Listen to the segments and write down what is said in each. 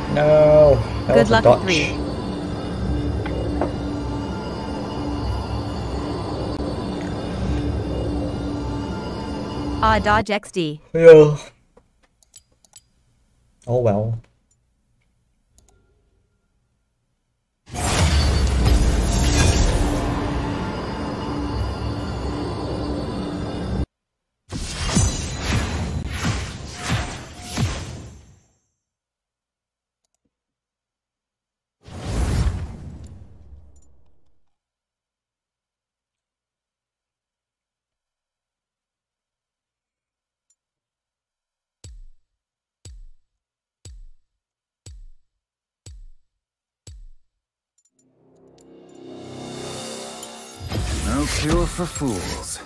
No, that Good was a luck at dodge. 3. Ah, dodge XD. Yeah. Oh well. No cure for fools.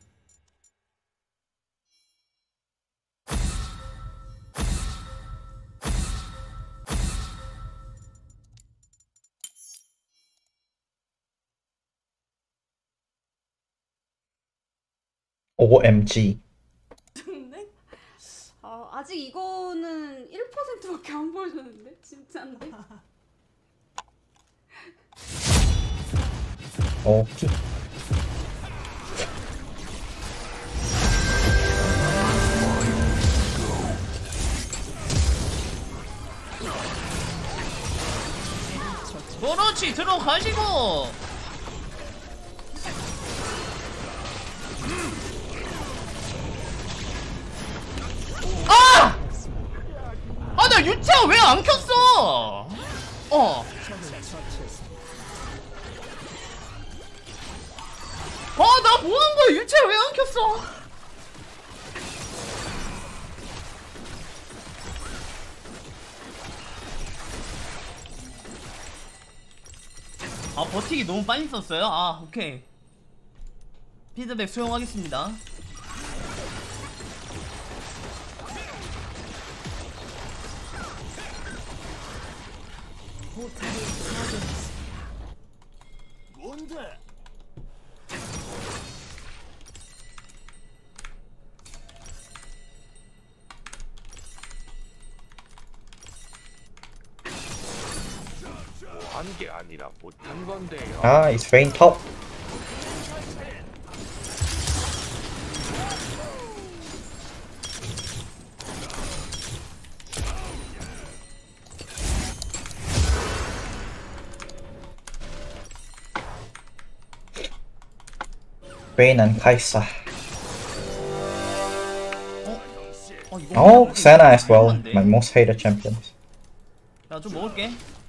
OMG. 근데 아직 이거는 1%밖에 안 보여줬는데 진짜인데. 오케이. 그렇지 들어가시고. 아! 아, 나 유채화 왜 안 켰어? 나 뭐 한 거야? 유채화 왜 안 켰어? 아, 버티기 너무 빨리 썼어요? 아, 오케이. 피드백 수용하겠습니다. 뭔데? 한 게 아니라 못한 건데요. Ah, it's Vayne top. Vayne and Kai'Sa. Oh, Xana as well. My most hated champions. 나 좀 먹을게.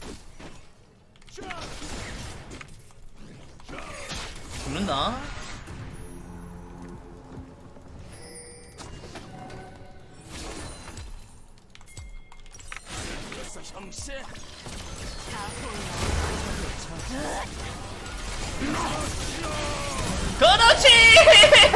죽는다. 그렇지.